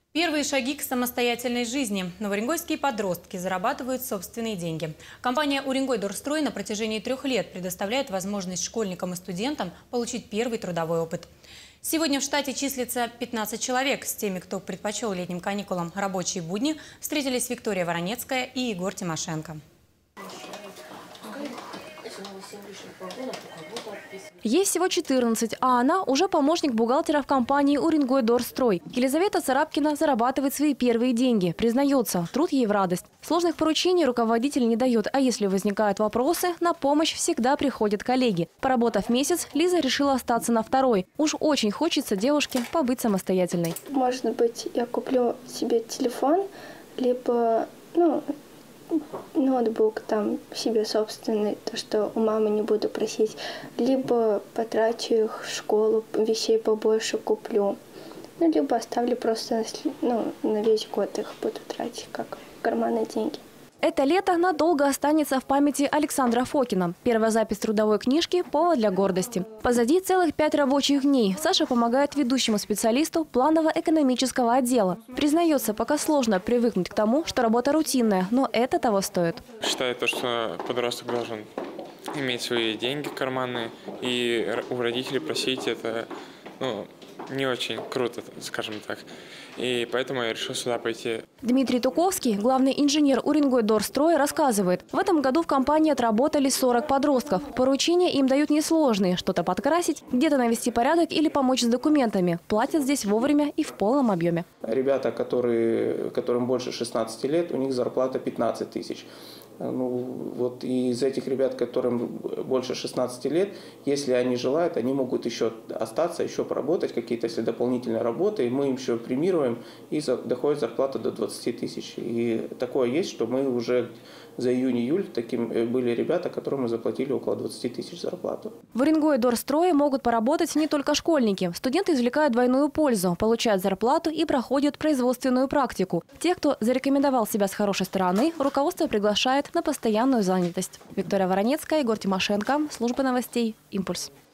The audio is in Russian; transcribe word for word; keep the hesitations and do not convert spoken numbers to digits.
Первые шаги к самостоятельной жизни. Новооренгойские подростки зарабатывают собственные деньги. Компания «Уренгой-Дорстрой» на протяжении трех лет предоставляет возможность школьникам и студентам получить первый трудовой опыт. Сегодня в штате числится пятнадцать человек. С теми, кто предпочел летним каникулам рабочие будни, встретились Виктория Воронецкая и Егор Тимошенко. Ей всего четырнадцать, а она уже помощник бухгалтера в компании «Уренгой-Дорстрой». Елизавета Царапкина зарабатывает свои первые деньги. Признается, труд ей в радость. Сложных поручений руководитель не дает, а если возникают вопросы, на помощь всегда приходят коллеги. Поработав месяц, Лиза решила остаться на второй. Уж очень хочется девушке побыть самостоятельной. Может быть, я куплю себе телефон, либо, ну... ноутбук там себе собственный, то, что у мамы не буду просить, либо потрачу их в школу, вещей побольше куплю, ну, либо оставлю просто, ну, на весь год их буду тратить, как карманные деньги. Это лето надолго останется в памяти Александра Фокина. Первая запись трудовой книжки – повод для гордости. Позади целых пять рабочих дней. Саша помогает ведущему специалисту планово-экономического отдела. Признается, пока сложно привыкнуть к тому, что работа рутинная, но это того стоит. Считаю то, что подросток должен иметь свои деньги карманные, и у родителей просить это, ну, не очень круто, скажем так. И поэтому я решил сюда пойти. Дмитрий Туковский, главный инженер Уренгой-Дорстрой, рассказывает, в этом году в компании отработали сорок подростков. Поручения им дают несложные – что-то подкрасить, где-то навести порядок или помочь с документами. Платят здесь вовремя и в полном объеме. Ребята, которые, которым больше шестнадцати лет, у них зарплата пятнадцать тысяч. Ну, вот из этих ребят, которым больше шестнадцати лет, если они желают, они могут еще остаться, еще поработать, какие-то если дополнительные работы, и мы им еще премируем, и доходит зарплата до двадцати тысяч. И такое есть, что мы уже за июнь-июль таким были ребята, которым мы заплатили около двадцати тысяч зарплату. В Уренгой-Дорстрое могут поработать не только школьники. Студенты извлекают двойную пользу, получают зарплату и проходят производственную практику. Тех, кто зарекомендовал себя с хорошей стороны, руководство приглашает на постоянную занятость. Виктория Воронецкая, Егор Тимошенко, служба новостей «Импульс».